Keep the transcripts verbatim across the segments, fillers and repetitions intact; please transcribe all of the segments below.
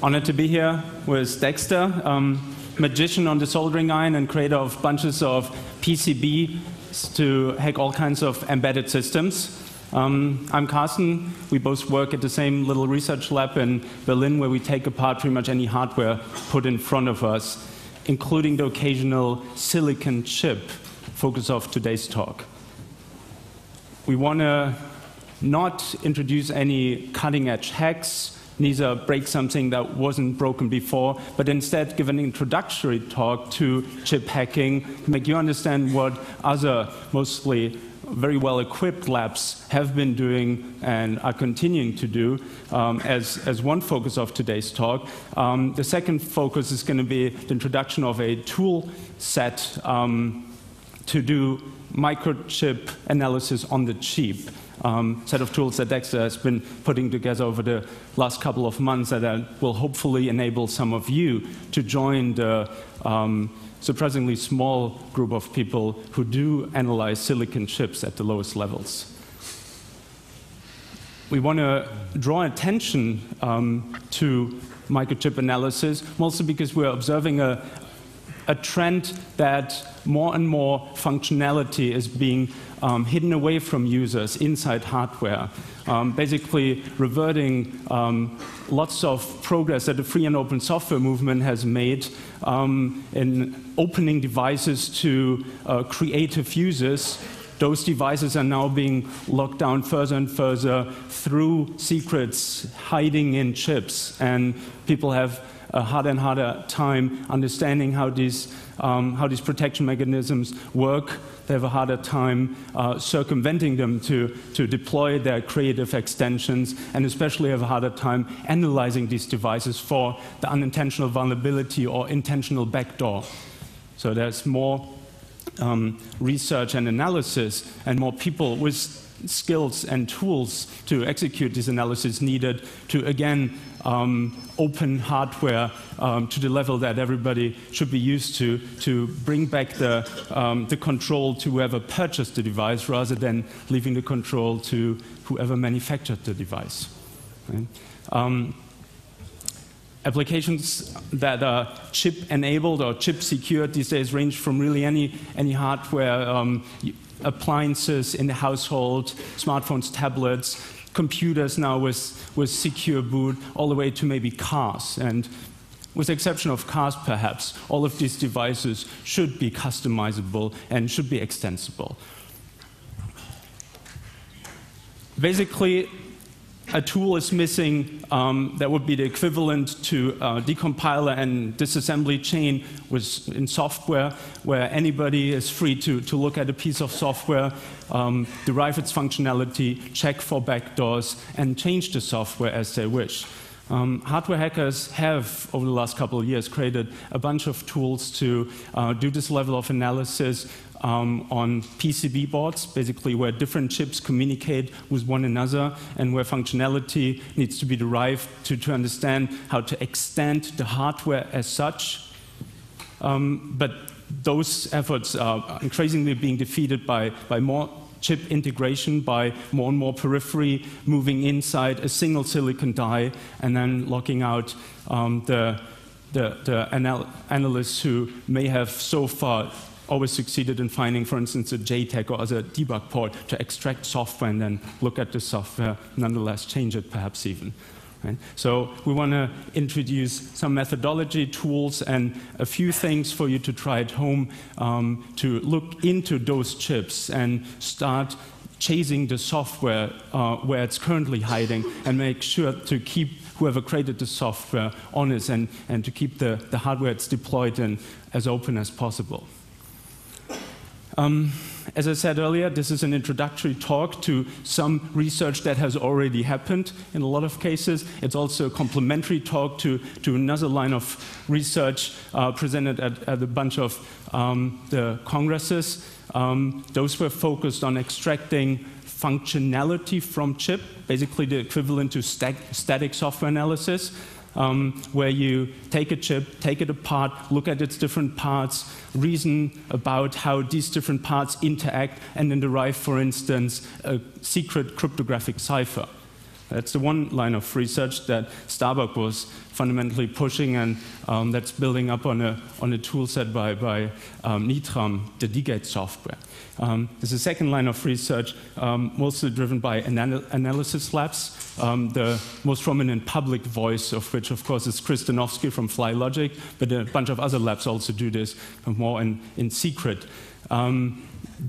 Honored to be here with Dexter, um, magician on the soldering iron and creator of bunches of P C Bs to hack all kinds of embedded systems. Um, I'm Karsten. We both work at the same little research lab in Berlin where we take apart pretty much any hardware put in front of us, including the occasional silicon chip, focus of today's talk. We want to not introduce any cutting-edge hacks, neither break something that wasn't broken before, but instead give an introductory talk to chip hacking to make you understand what other, mostly very well-equipped labs have been doing and are continuing to do um, as, as one focus of today's talk. Um, the second focus is going to be the introduction of a tool set um, to do microchip analysis on the cheap. Um, set of tools that Dexter has been putting together over the last couple of months that uh, will hopefully enable some of you to join the um, surprisingly small group of people who do analyze silicon chips at the lowest levels. We want to draw attention um, to microchip analysis, mostly because we're observing a, a trend that more and more functionality is being um, hidden away from users inside hardware, um, basically reverting um, lots of progress that the free and open software movement has made um, in opening devices to uh, creative users. Those devices are now being locked down further and further through secrets hiding in chips, and people have a harder and harder time understanding how these, um, how these protection mechanisms work. They have a harder time uh, circumventing them to, to deploy their creative extensions, and especially have a harder time analyzing these devices for the unintentional vulnerability or intentional backdoor. So there's more um, research and analysis and more people with skills and tools to execute this analysis needed to, again, um, open hardware um, to the level that everybody should be used to, to bring back the, um, the control to whoever purchased the device rather than leaving the control to whoever manufactured the device. Right? Um, Applications that are chip-enabled or chip-secured these days range from really any, any hardware, um, appliances in the household, smartphones, tablets, computers now with, with secure boot, all the way to maybe cars. And with the exception of cars, perhaps, all of these devices should be customizable and should be extensible. Basically, a tool is missing um, that would be the equivalent to a decompiler and disassembly chain with, in software, where anybody is free to, to look at a piece of software, um, derive its functionality, check for backdoors, and change the software as they wish. Um, hardware hackers have, over the last couple of years, created a bunch of tools to uh, do this level of analysis um, on P C B boards, basically where different chips communicate with one another and where functionality needs to be derived to, to understand how to extend the hardware as such. Um, but those efforts are increasingly being defeated by, by more chip integration, by more and more periphery moving inside a single silicon die and then locking out um, the, the, the anal analysts who may have so far always succeeded in finding, for instance, a J TAG or other debug port to extract software and then look at the software, nonetheless change it perhaps even. Right? So we want to introduce some methodology, tools, and a few things for you to try at home um, to look into those chips and start chasing the software uh, where it's currently hiding and make sure to keep whoever created the software honest and, and to keep the, the hardware it's deployed in as open as possible. Um, as I said earlier, this is an introductory talk to some research that has already happened in a lot of cases. It's also a complementary talk to, to another line of research uh, presented at, at a bunch of um, the congresses. Um, those were focused on extracting functionality from chip, basically the equivalent to stat static software analysis. Um, where you take a chip, take it apart, look at its different parts, reason about how these different parts interact, and then derive, for instance, a secret cryptographic cipher. That's the one line of research that Starbuck was fundamentally pushing, and um, that's building up on a, on a tool set by, by um, Nitram, the D gate software. Um, there's a second line of research, um, mostly driven by anal analysis labs. Um, the most prominent public voice of which, of course, is Kristianowski from FlyLogic, but a bunch of other labs also do this more in, in secret. Um,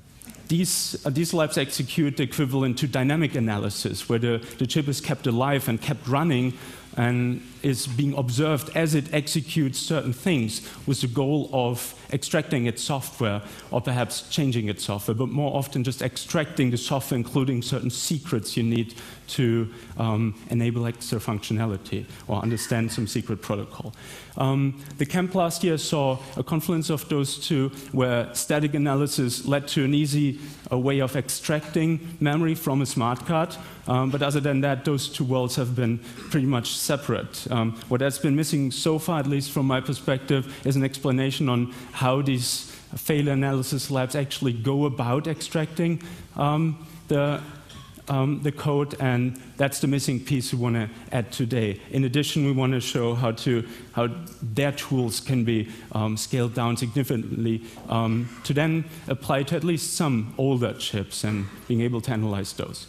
These, uh, these labs execute the equivalent to dynamic analysis, where the, the chip is kept alive and kept running and is being observed as it executes certain things with the goal of extracting its software or perhaps changing its software, but more often just extracting the software, including certain secrets you need to um, enable extra functionality or understand some secret protocol. Um, the camp last year saw a confluence of those two, where static analysis led to an easy uh, way of extracting memory from a smart card. Um, but other than that, those two worlds have been pretty much separate. Um, what has been missing so far, at least from my perspective, is an explanation on how these failure analysis labs actually go about extracting um, the, um, the code, and that's the missing piece we want to add today. In addition, we want to show how, to, how their tools can be um, scaled down significantly um, to then apply to at least some older chips and being able to analyze those.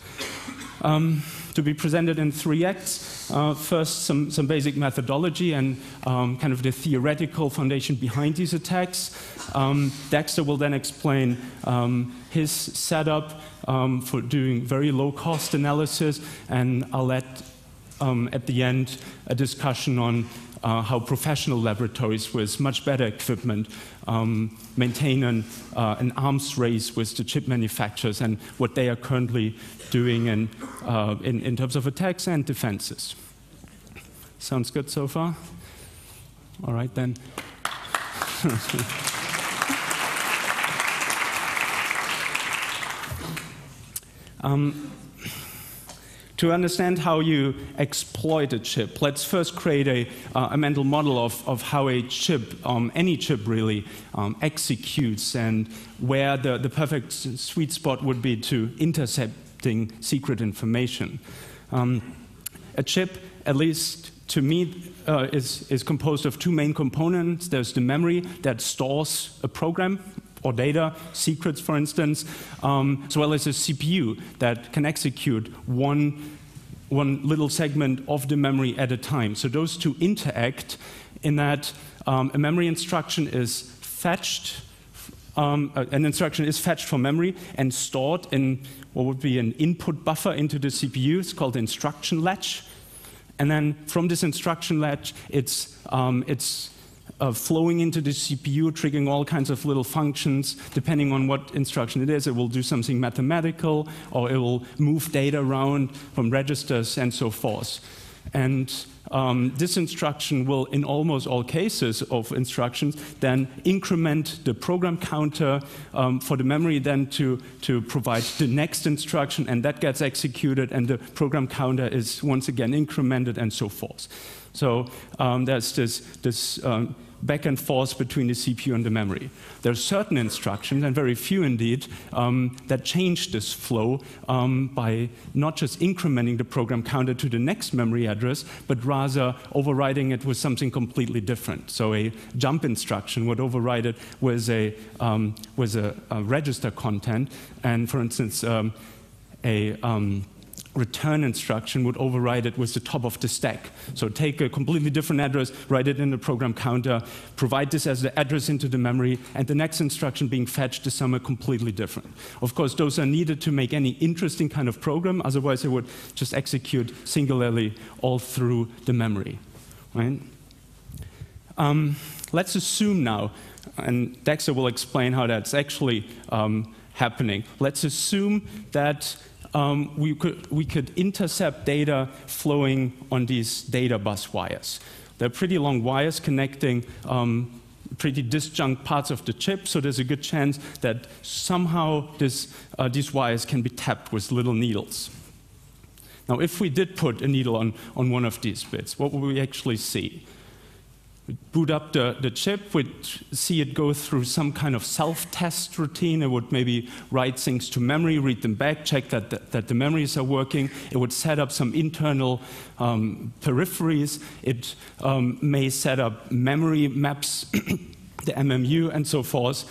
Um, to be presented in three acts. Uh, first, some, some basic methodology and um, kind of the theoretical foundation behind these attacks. Um, Dexter will then explain um, his setup um, for doing very low-cost analysis, and I'll add um, at the end a discussion on Uh, how professional laboratories with much better equipment um, maintain an, uh, an arms race with the chip manufacturers and what they are currently doing in, uh, in, in terms of attacks and defenses. Sounds good so far? All right, then. um, To understand how you exploit a chip, let's first create a, uh, a mental model of, of how a chip, um, any chip really, um, executes, and where the, the perfect sweet spot would be to intercepting secret information. Um, a chip, at least to me, uh, is, is composed of two main components. There's the memory that stores a program or data, secrets for instance, um, as well as a C P U that can execute one, one little segment of the memory at a time. So those two interact in that um, a memory instruction is fetched, um, an instruction is fetched from memory and stored in what would be an input buffer into the C P U. It's called the instruction latch. And then from this instruction latch, it's, um, it's Uh, flowing into the C P U, triggering all kinds of little functions. Depending on what instruction it is, it will do something mathematical, or it will move data around from registers and so forth. And um, this instruction will, in almost all cases of instructions, then increment the program counter um, for the memory then to, to provide the next instruction, and that gets executed, and the program counter is once again incremented and so forth. So um, there's this, this um, back and forth between the C P U and the memory. There are certain instructions, and very few indeed, um, that change this flow um, by not just incrementing the program counter to the next memory address, but rather overriding it with something completely different. So a jump instruction would override it with a, um, with a, a register content, and for instance, um, a um, return instruction would override it with the top of the stack. So take a completely different address, write it in the program counter, provide this as the address into the memory, and the next instruction being fetched is somewhere completely different. Of course, those are needed to make any interesting kind of program, otherwise it would just execute singularly all through the memory. Right? Um, let's assume now, and Dexter will explain how that's actually um, happening. Let's assume that Um, we, could, we could intercept data flowing on these data bus wires. They're pretty long wires connecting um, pretty disjunct parts of the chip, so there's a good chance that somehow this, uh, these wires can be tapped with little needles. Now, if we did put a needle on, on one of these bits, what would we actually see? boot up the, the chip, we'd see it go through some kind of self-test routine. It would maybe write things to memory, read them back, check that the, that the memories are working. It would set up some internal um, peripheries. It um, may set up memory maps, the M M U, and so forth.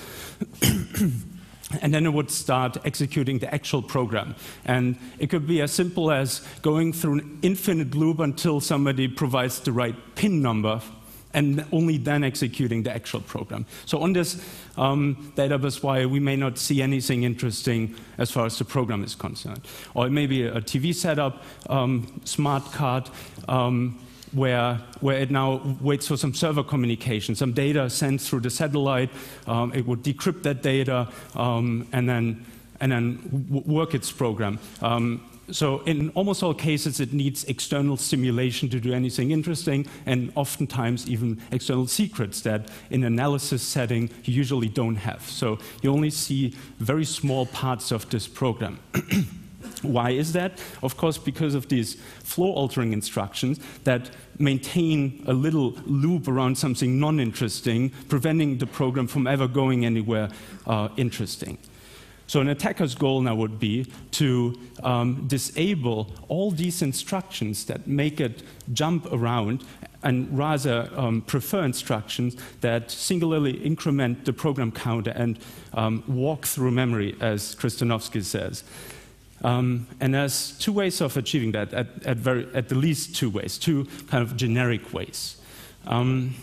And then it would start executing the actual program. And it could be as simple as going through an infinite loop until somebody provides the right pin number, and only then executing the actual program. So on this um, data bus wire, we may not see anything interesting as far as the program is concerned. Or it may be a T V setup, um, smart card, um, where, where it now waits for some server communication, some data sent through the satellite. Um, it would decrypt that data um, and then, and then w work its program. Um, So in almost all cases, it needs external stimulation to do anything interesting, and oftentimes even external secrets that in an analysis setting you usually don't have. So you only see very small parts of this program. Why is that? Of course, because of these flow-altering instructions that maintain a little loop around something non-interesting, preventing the program from ever going anywhere uh, interesting. So an attacker's goal now would be to um, disable all these instructions that make it jump around, and rather um, prefer instructions that singularly increment the program counter and um, walk through memory, as Kristanovsky says. Um, and there's two ways of achieving that, at, at, very, at the least two ways, two kind of generic ways. Um,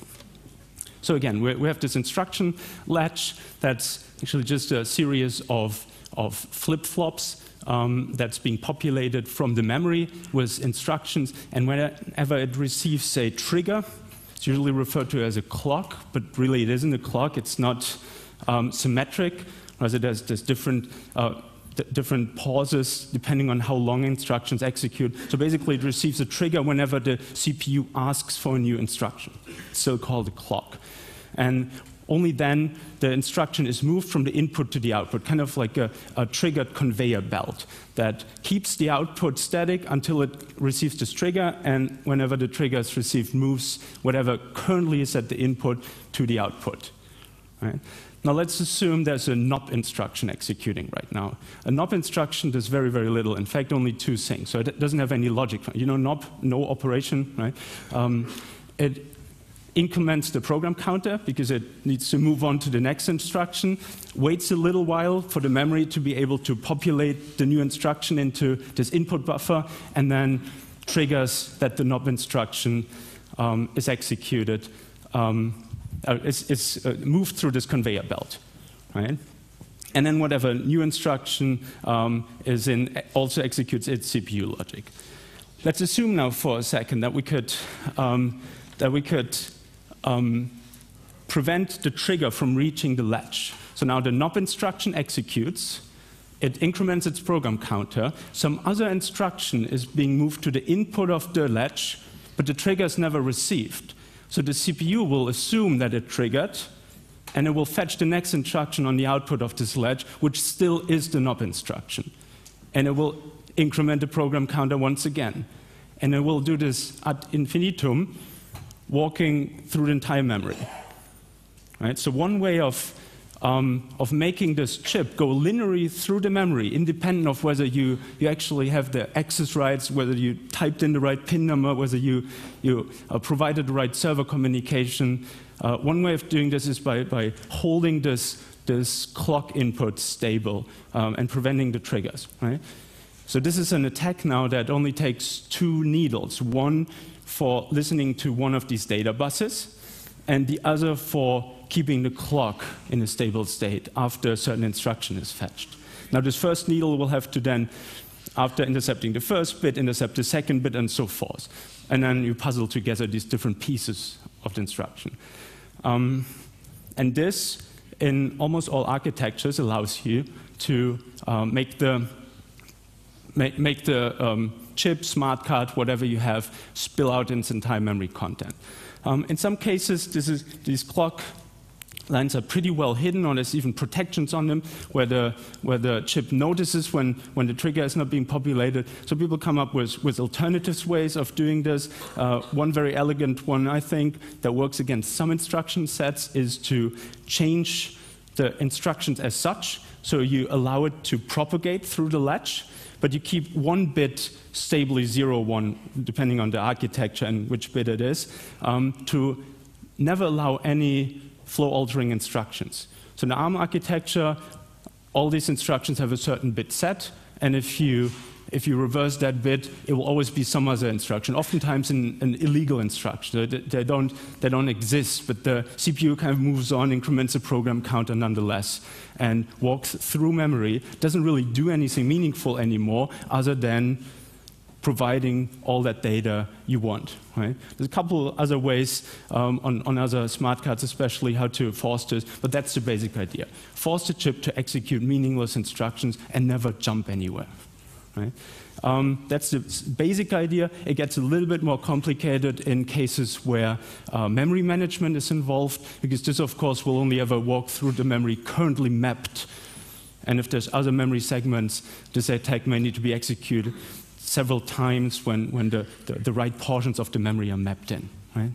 so again, we, we have this instruction latch that's actually just a series of, of flip-flops um, that's being populated from the memory with instructions, and whenever it receives a trigger, it's usually referred to as a clock, but really it isn't a clock, it's not um, symmetric, rather there's, there's different uh, different pauses depending on how long instructions execute. So basically it receives a trigger whenever the C P U asks for a new instruction. It's still called a clock. And only then the instruction is moved from the input to the output, kind of like a, a triggered conveyor belt that keeps the output static until it receives this trigger, and whenever the trigger is received, moves whatever currently is at the input to the output. Right? Now let's assume there's a N O P instruction executing right now. A N O P instruction does very, very little. In fact, only two things. So it doesn't have any logic. You know, N O P, no operation, right? Um, it increments the program counter because it needs to move on to the next instruction, waits a little while for the memory to be able to populate the new instruction into this input buffer, and then triggers that the N O P instruction um, is executed. Um, Uh, is, is uh, moved through this conveyor belt, right? And then whatever new instruction um, is in also executes its C P U logic. Let's assume now for a second that we could um, that we could um, prevent the trigger from reaching the latch. So now the N O P instruction executes. It increments its program counter. Some other instruction is being moved to the input of the latch, but the trigger is never received. So the C P U will assume that it triggered, and it will fetch the next instruction on the output of this latch, which still is the N O P instruction. And it will increment the program counter once again. And it will do this ad infinitum, walking through the entire memory. Right? So one way of, um, of making this chip go linearly through the memory, independent of whether you, you actually have the access rights, whether you typed in the right pin number, whether you, you uh, provided the right server communication. Uh, one way of doing this is by, by holding this, this clock input stable um, and preventing the triggers. Right? So this is an attack now that only takes two needles, one for listening to one of these data buses, and the other for keeping the clock in a stable state after a certain instruction is fetched. Now this first needle will have to then, after intercepting the first bit, intercept the second bit, and so forth. And then you puzzle together these different pieces of the instruction. Um, and this, in almost all architectures, allows you to um, make the, make, make the um, chip, smart card, whatever you have, spill out its entire memory content. Um, in some cases, this is, these clock lines are pretty well hidden, or there's even protections on them where the, where the chip notices when, when the trigger is not being populated. So people come up with, with alternative ways of doing this. Uh, one very elegant one, I think, that works against some instruction sets is to change the instructions as such. So you allow it to propagate through the latch, but you keep one bit stably zero, one, depending on the architecture and which bit it is, um, to never allow any flow-altering instructions. So in the ARM architecture, all these instructions have a certain bit set, and if you, if you reverse that bit, it will always be some other instruction, oftentimes an, an illegal instruction. They, they, don't, they don't exist, but the C P U kind of moves on, increments the program counter nonetheless, and walks through memory, doesn't really do anything meaningful anymore other than providing all that data you want. Right? There's a couple other ways um, on, on other smart cards, especially how to force this, but that's the basic idea. Force the chip to execute meaningless instructions and never jump anywhere. Right? Um, that's the basic idea. It gets a little bit more complicated in cases where uh, memory management is involved, because this, of course, will only ever walk through the memory currently mapped. And if there's other memory segments, this attack may need to be executed several times when, when the, the, the right portions of the memory are mapped in. Right?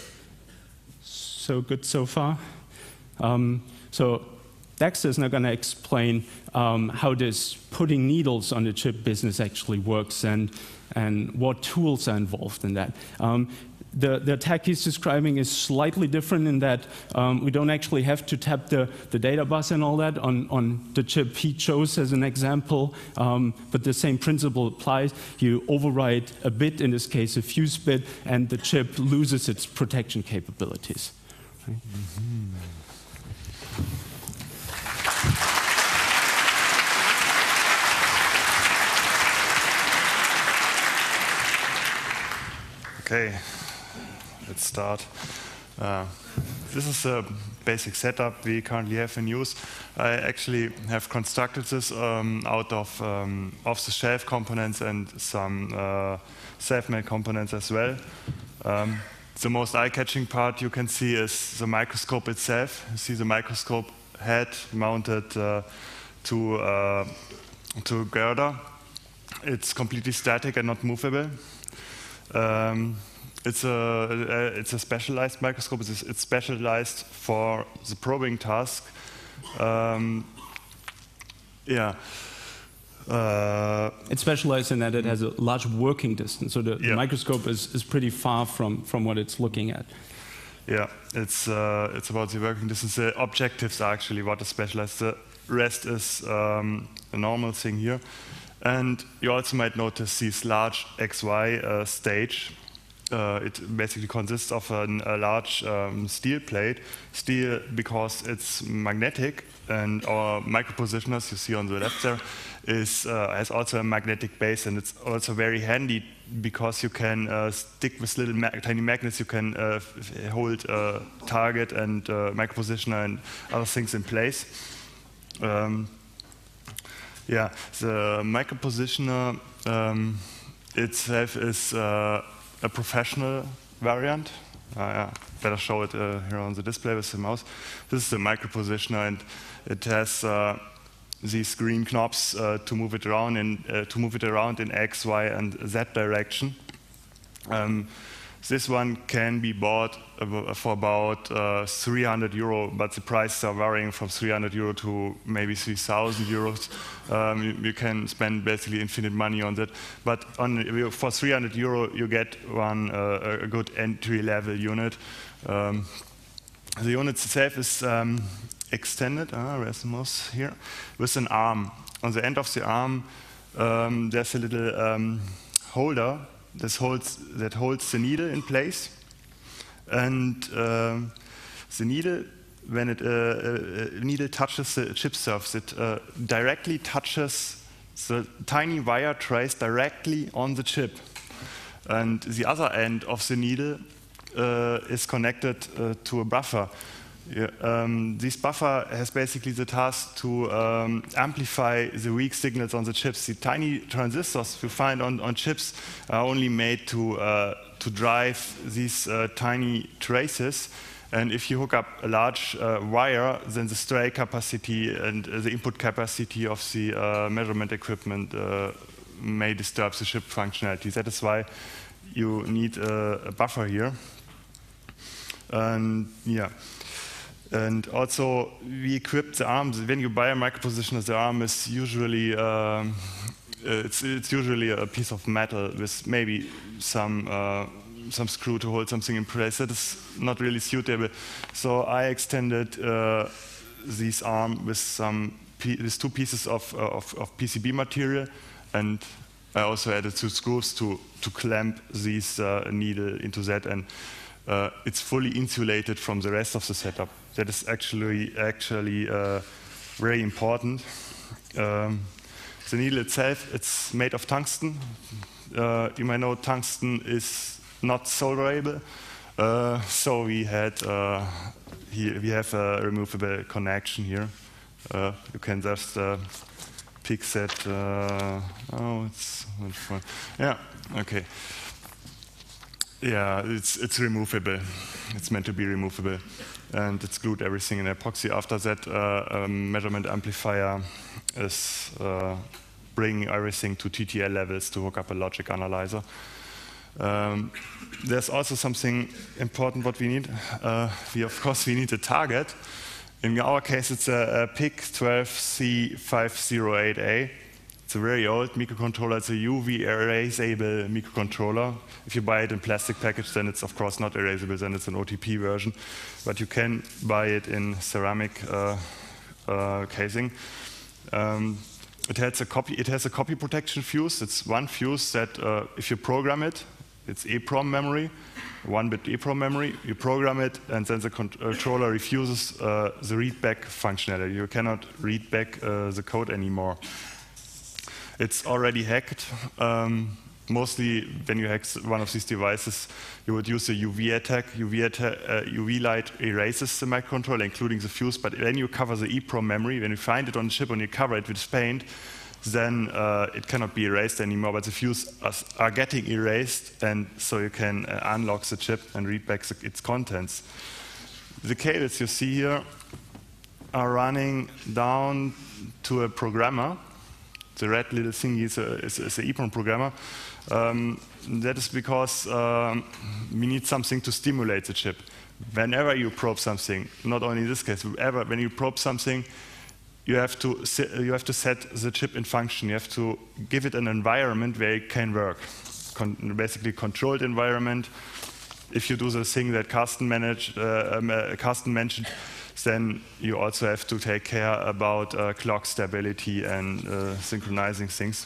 So good so far. Um, so Dexter is now going to explain um, how this putting needles on the chip business actually works and, and what tools are involved in that. Um, The, the attack he's describing is slightly different in that um, we don't actually have to tap the, the data bus and all that on, on the chip he chose as an example, um, but the same principle applies. You override a bit, in this case a fuse bit, and the chip loses its protection capabilities. Right? Mm-hmm. Okay. Let's start. Uh, this is the basic setup we currently have in use. I actually have constructed this um, out of um, off-the-shelf components and some uh, self-made components as well. Um, the most eye-catching part you can see is the microscope itself. You see the microscope head mounted uh, to, uh, to a girder. It's completely static and not movable. Um, It's a, uh, it's a specialized microscope. It's, it's specialized for the probing task. Um, yeah. Uh, it's specialized in that it has a large working distance, so the, yeah. the microscope is, is pretty far from, from what it's looking at. Yeah, it's, uh, it's about the working distance. The objectives are actually what is specialized. The rest is um, a normal thing here. And you also might notice this large X Y uh, stage. Uh, it basically consists of an, a large um, steel plate. Steel because it's magnetic, and our micropositioners you see on the left there is, uh, has also a magnetic base, and it's also very handy because you can uh, stick with little ma tiny magnets. You can uh, hold a target and uh, micropositioner and other things in place. Um, yeah, the micropositioner um, itself is uh, a professional variant. Uh, yeah, better show it uh, here on the display with the mouse. This is the micropositioner, and it has uh, these green knobs uh, to move it around in uh, to move it around in X, Y, and Z direction. Um, this one can be bought for about uh, three hundred euro, but the prices are varying from three hundred euro to maybe three thousand euros. Um, you, you can spend basically infinite money on that. But on, for three hundred euro, you get one uh, a good entry-level unit. Um, the unit itself is um, extended. Ah, where's the mouse? Here, with an arm. On the end of the arm, um, there's a little um, holder. This holds, that holds the needle in place, and um, the needle, when it uh, uh, needle touches the chip surface, it uh, directly touches the tiny wire trace directly on the chip, and the other end of the needle uh, is connected uh, to a buffer. Yeah, um, this buffer has basically the task to um, amplify the weak signals on the chips. The tiny transistors you find on, on chips are only made to, uh, to drive these uh, tiny traces, And if you hook up a large uh, wire, then the stray capacity and uh, the input capacity of the uh, measurement equipment uh, may disturb the chip functionality. That is why you need a, a buffer here. And yeah. And also, we equip the arm. When you buy a micropositioner, the arm is usually um, it's, it's usually a piece of metal with maybe some uh, some screw to hold something in place. That is not really suitable. So I extended uh, this arm with some with two pieces of, uh, of of P C B material, and I also added two screws to to clamp this uh, needle into that, and uh, it's fully insulated from the rest of the setup. That is actually actually uh, very important. Um, the needle itself, it's made of tungsten. Uh, you might know tungsten is not solderable, uh, so we had uh, here we have a removable connection here. Uh, you can just uh, pick that. Uh, oh, it's yeah, okay. Yeah, it's it's removable. It's meant to be removable, and it's glued everything in epoxy. After that, uh, a measurement amplifier is uh, bringing everything to T T L levels to hook up a logic analyzer. Um, there's also something important what we need. Uh, we of course we need a target. In our case, it's a, a P I C twelve C five oh eight A. It's a very old microcontroller. It's a U V erasable microcontroller. If you buy it in plastic package, then it's of course not erasable. Then it's an O T P version, but you can buy it in ceramic uh, uh, casing. Um, it has a copy. It has a copy protection fuse. It's one fuse that, uh, if you program it, it's EEPROM memory, one-bit EEPROM memory. You program it, and then the controller refuses uh, the read-back functionality. You cannot read back uh, the code anymore. It's already hacked. Um, mostly, when you hack one of these devices, you would use a U V attack. U V, atta uh, U V light erases the microcontroller, including the fuse. But when you cover the EEPROM memory, when you find it on the chip and you cover it with paint, then uh, it cannot be erased anymore. But the fuse are getting erased, and so you can uh, unlock the chip and read back the, its contents. The cables you see here are running down to a programmer. The red little thingy is a, is, is a EEPROM programmer. Um, that is because um, we need something to stimulate the chip. Whenever you probe something, not only in this case, whenever when you probe something, you have to you have to set the chip in function. You have to give it an environment where it can work, Con basically controlled environment. If you do the thing that Karsten managed, uh, um, uh, Karsten mentioned, then you also have to take care about uh, clock stability and uh, synchronizing things.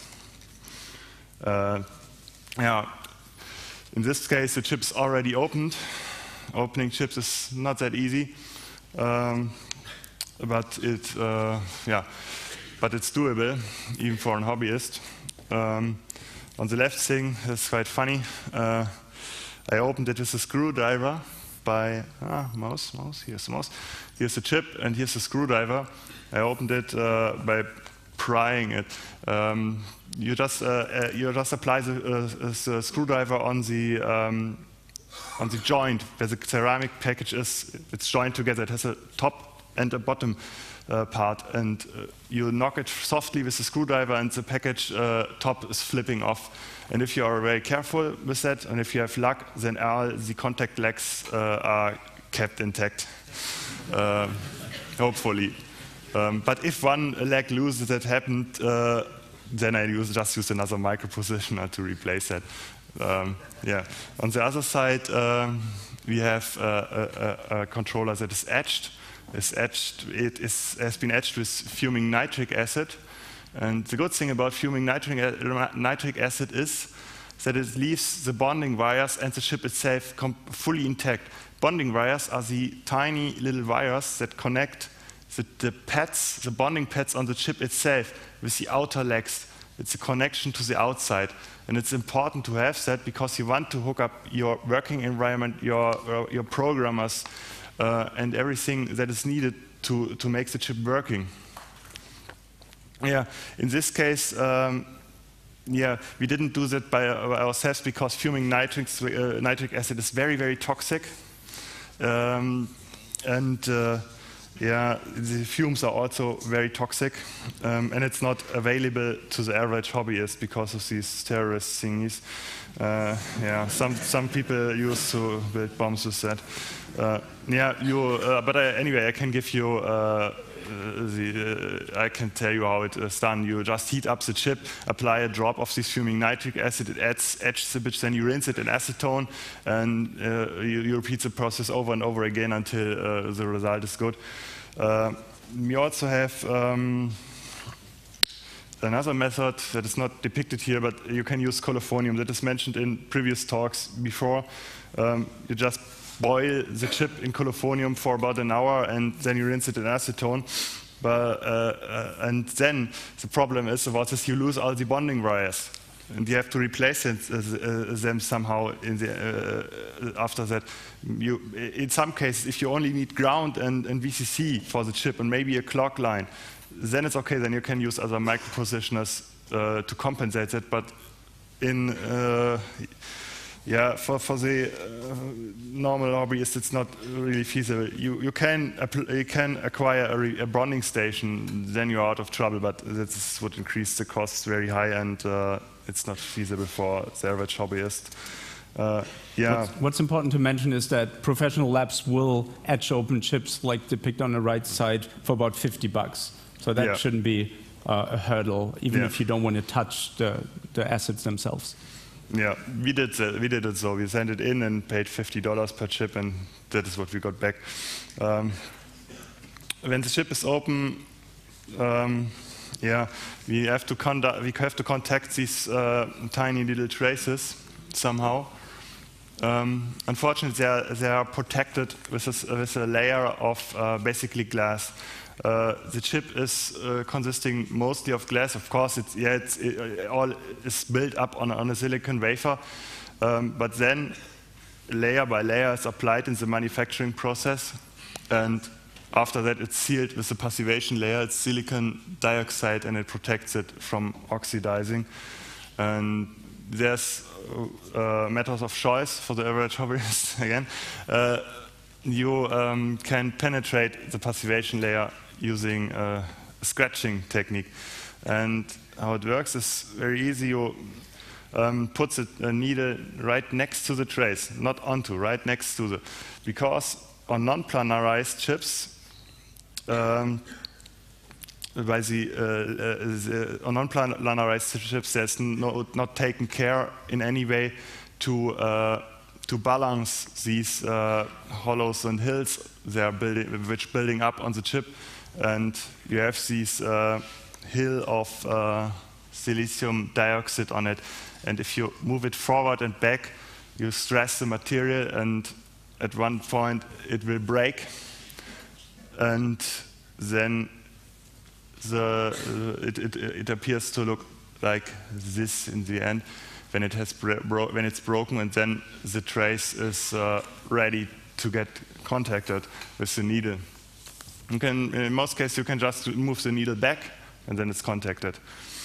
Uh, yeah. In this case, the chip's already opened. Opening chips is not that easy, um, but it, uh, yeah, but it's doable even for an hobbyist. Um, on the left thing, it's quite funny. Uh, I opened it with a screwdriver. By ah, mouse, mouse, here's the mouse. Here's the chip, and here's the screwdriver. I opened it uh, by prying it. Um, you just uh, uh, you just apply the, uh, the screwdriver on the um, on the joint where the ceramic package is. It's joined together. It has a top and a bottom uh, part, and uh, you knock it softly with the screwdriver, and the package uh, top is flipping off. And if you are very careful with that, and if you have luck, then all the contact legs uh, are kept intact, uh, hopefully. Um, but if one leg loses, that happened, uh, then I use, just use another micropositioner to replace that. Um, yeah. On the other side, um, we have uh, a, a, a controller that is etched. It's etched. It is, has been etched with fuming nitric acid. And the good thing about fuming nitric, nitric acid is that it leaves the bonding wires and the chip itself fully intact. Bonding wires are the tiny little wires that connect the, the pads, the bonding pads on the chip itself with the outer legs. It's a connection to the outside. And it's important to have that because you want to hook up your working environment, your, your programmers, uh, and everything that is needed to, to make the chip working. Yeah, in this case, um, yeah, we didn't do that by ourselves because fuming nitric, uh, nitric acid is very, very toxic. Um, and uh, yeah, the fumes are also very toxic, um, and it's not available to the average hobbyist because of these terrorist thingies. Uh, yeah, some some people used to build bombs with that. Uh, yeah, you. Uh, but I, anyway, I can give you. Uh, the, uh, I can tell you how it is done. You just heat up the chip, apply a drop of this fuming nitric acid. It adds edge slippage. Then you rinse it in acetone, and uh, you, you repeat the process over and over again until uh, the result is good. Uh, we also have. Um, Another method that is not depicted here, but you can use colophonium. That is mentioned in previous talks before. Um, you just boil the chip in colophonium for about an hour, and then you rinse it in acetone. But, uh, uh, and then the problem is about this: you lose all the bonding wires, and you have to replace it, uh, uh, them somehow. In the, uh, after that, you, in some cases, if you only need ground and, and V C C for the chip, and maybe a clock line, then it's okay, then you can use other micropositioners uh, to compensate it. But in, uh, yeah, for, for the uh, normal hobbyist, it's not really feasible. You, you, can, you can acquire a, re a bonding station, then you're out of trouble, but this would increase the costs very high, and uh, it's not feasible for the average hobbyist. Uh, yeah. What's, what's important to mention is that professional labs will etch open chips like depicted on the right side for about fifty bucks. So that yeah. shouldn't be uh, a hurdle, even yeah. if you don't want to touch the, the acids themselves. Yeah, we did that. We did it so. We sent it in and paid fifty dollars per chip, and that is what we got back. Um, when the chip is open, um, yeah, we have to conduct, we have to contact these uh, tiny little traces somehow. Um, unfortunately, they are, they are protected with a, with a layer of uh, basically glass. Uh, the chip is uh, consisting mostly of glass. Of course, it's, yeah, it's, it all is built up on, on a silicon wafer, um, but then layer by layer is applied in the manufacturing process, and after that it's sealed with a passivation layer. It's silicon dioxide, and it protects it from oxidizing. And there's uh, methods of choice for the average hobbyist again. Uh, you um, can penetrate the passivation layer using uh, a scratching technique. And how it works is very easy. You um, put a needle right next to the trace, not onto, right next to the, because on non-planarized chips, um, by the, uh, uh, the on non-planarized chips, there's no, not taken care in any way to uh, to balance these uh, hollows and hills they are building, which building up on the chip, and you have this uh, hill of uh, silicium dioxide on it. And if you move it forward and back, you stress the material, and at one point it will break, and then the uh, it, it, it appears to look like this in the end. When it has bro when it's broken, and then the trace is uh, ready to get contacted with the needle. You can, in most cases, you can just move the needle back, and then it's contacted.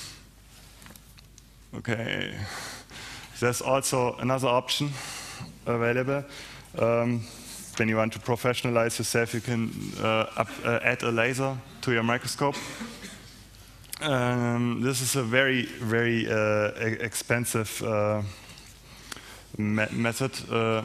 Okay. There's also another option available. Um, when you want to professionalize yourself, you can uh, up, uh, add a laser to your microscope. Um, this is a very, very uh, e expensive uh, me method uh,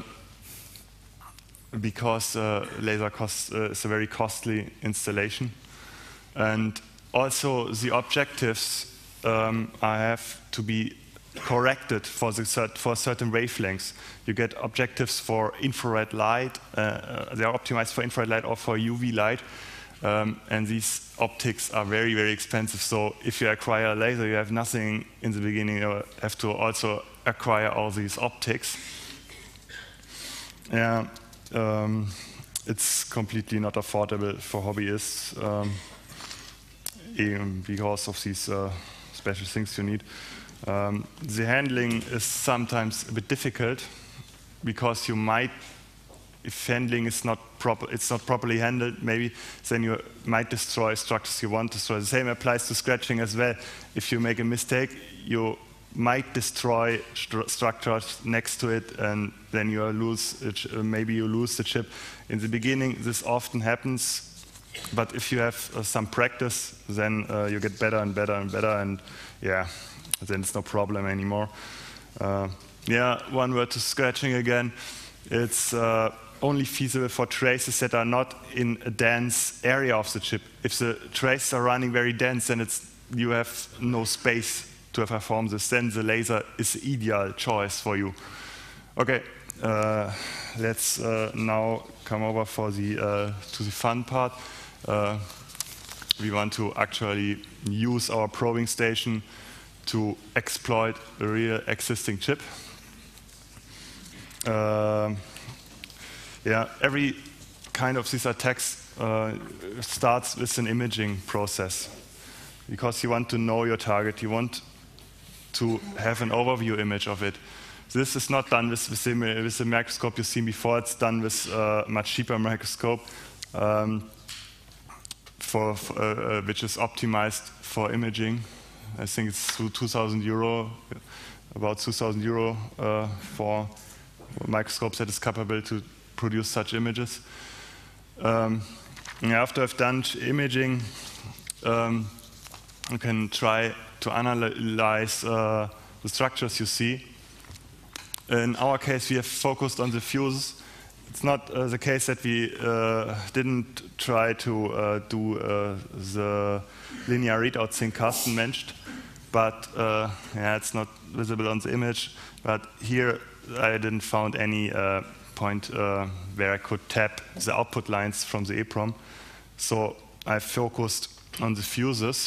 because uh, laser cost uh, is a very costly installation, and also the objectives um, have to be corrected for the cert for certain wavelengths. You get objectives for infrared light; uh, they are optimized for infrared light or for U V light. Um, and these optics are very, very expensive. So if you acquire a laser, you have nothing in the beginning. You have to also acquire all these optics. Yeah, um, it's completely not affordable for hobbyists, um, even because of these uh, special things you need. Um, the handling is sometimes a bit difficult because you might, if handling is not proper, it's not properly handled, maybe then you might destroy structures you want to destroy. The same applies to scratching as well. If you make a mistake, you might destroy stru structures next to it, and then you lose it, maybe you lose the chip. In the beginning, this often happens, but if you have uh, some practice, then uh, you get better and better and better, and yeah, then it's no problem anymore. Uh, yeah, one word to scratching again. It's uh, only feasible for traces that are not in a dense area of the chip. If the traces are running very dense, then it's, you have no space to perform this. Then the laser is the ideal choice for you. Okay, uh, let's uh, now come over for the uh, to the fun part. Uh, we want to actually use our probing station to exploit a real existing chip. Uh, yeah, every kind of these attacks uh, starts with an imaging process, because you want to know your target. You want to have an overview image of it. This is not done with, with, the, with the microscope you've seen before. It's done with a much cheaper microscope, um, for, for, uh, which is optimized for imaging. I think it's two thousand euro, about two thousand euro uh, for microscopes that is capable to produce such images. Um, after I've done imaging, um, you can try to analyze uh, the structures you see. In our case, we have focused on the fuses. It's not uh, the case that we uh, didn't try to uh, do uh, the linear readout thing Karsten mentioned, but uh, yeah, it's not visible on the image. But here, I didn't found any uh, point uh, where I could tap the output lines from the EEPROM. So I focused on the fuses.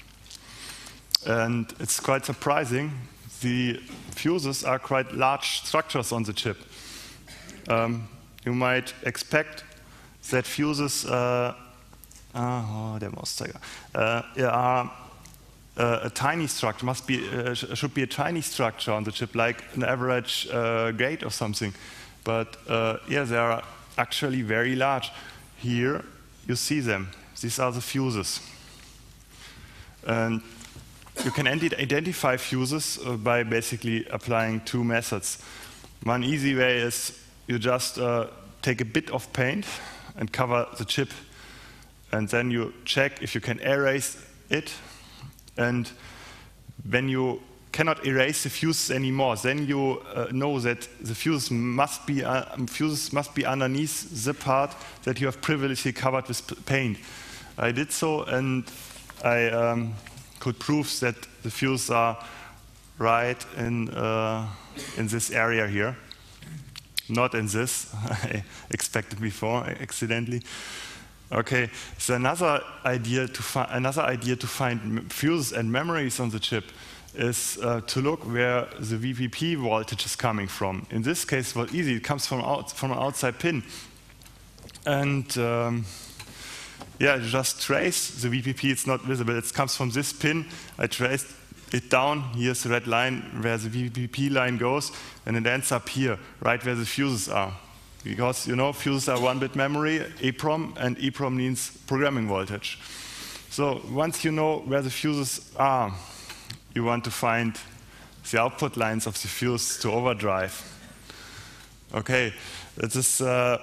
And it's quite surprising. The fuses are quite large structures on the chip. Um, you might expect that fuses uh, oh, der Mauszeiger, uh, are uh, a tiny structure, must be, uh, should be a tiny structure on the chip, like an average uh, gate or something. But uh, yeah, they are actually very large. Here you see them. These are the fuses. And you can identify fuses uh, by basically applying two methods. One easy way is you just uh, take a bit of paint and cover the chip, and then you check if you can erase it. And when you cannot erase the fuses anymore, then you uh, know that the fuses must be uh, fuses must be underneath the part that you have previously covered with paint. I did so, and I um, could prove that the fuses are right in uh, in this area here, not in this. I expected before accidentally. Okay, so another idea to find another idea to find fuses and memories on the chip is uh, to look where the V P P voltage is coming from. In this case, well, easy. It comes from out, from an outside pin, and um, yeah, you just trace the V P P. It's not visible. It comes from this pin. I traced it down. Here's the red line where the V P P line goes, and it ends up here, right where the fuses are. Because, you know, fuses are one-bit memory, EEPROM, and EEPROM means programming voltage. So once you know where the fuses are, you want to find the output lines of the fuse to overdrive. Okay, this is uh,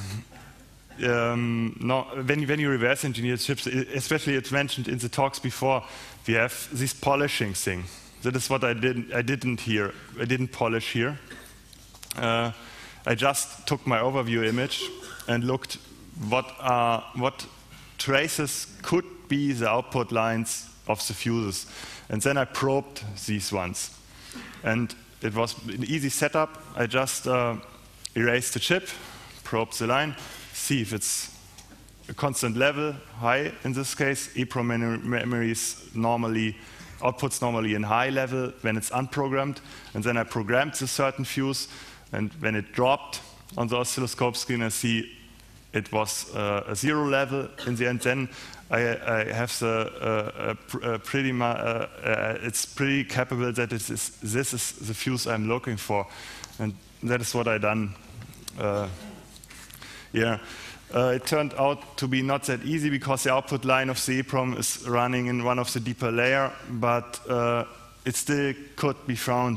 um, no, when, you, when you reverse engineer chips, especially it's mentioned in the talks before, we have this polishing thing. That is what I didn't, I didn't hear. I didn't polish here. Uh, I just took my overview image and looked what are what traces could be the output lines of the fuses, and then I probed these ones, and it was an easy setup. I just uh, erased the chip, probed the line, see if it's a constant level, high in this case. EEPROM memories normally outputs normally in high level when it's unprogrammed, and then I programmed the certain fuse. And when it dropped on the oscilloscope screen, I see it was uh, a zero level in the end. Then I, I have the uh, uh, pretty uh, uh, it's pretty capable that it is, this is the fuse I'm looking for, and that is what I done. Uh, yeah, uh, it turned out to be not that easy because the output line of the EEPROM is running in one of the deeper layer, but uh, it still could be found.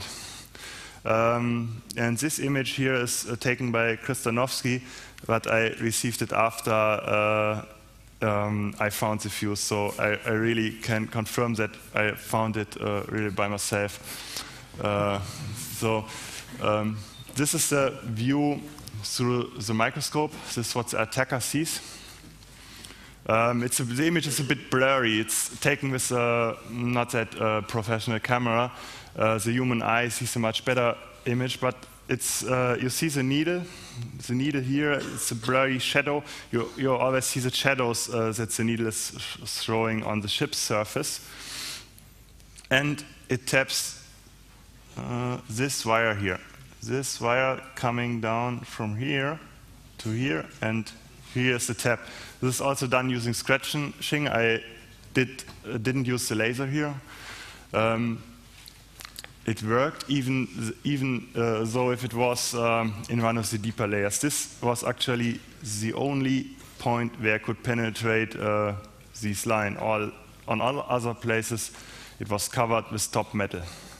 Um, and this image here is uh, taken by Karsten Nohl, but I received it after uh, um, I found the fuse, so I, I really can confirm that I found it uh, really by myself. Uh, so um, this is the view through the microscope. This is what the attacker sees. Um, it's a, the image is a bit blurry. It's taken with a, not that uh, professional camera. Uh, the human eye sees a much better image, but it's, uh, you see the needle. The needle here, it's a blurry shadow. You, you always see the shadows uh, that the needle is throwing on the ship's surface. And it taps uh, this wire here. This wire coming down from here to here, and here's the tap. This is also done using scratching. I did, uh, didn't use the laser here. Um, it worked, even, even uh, though if it was um, in one of the deeper layers. This was actually the only point where I could penetrate uh, this line. All, on all other places, it was covered with top metal.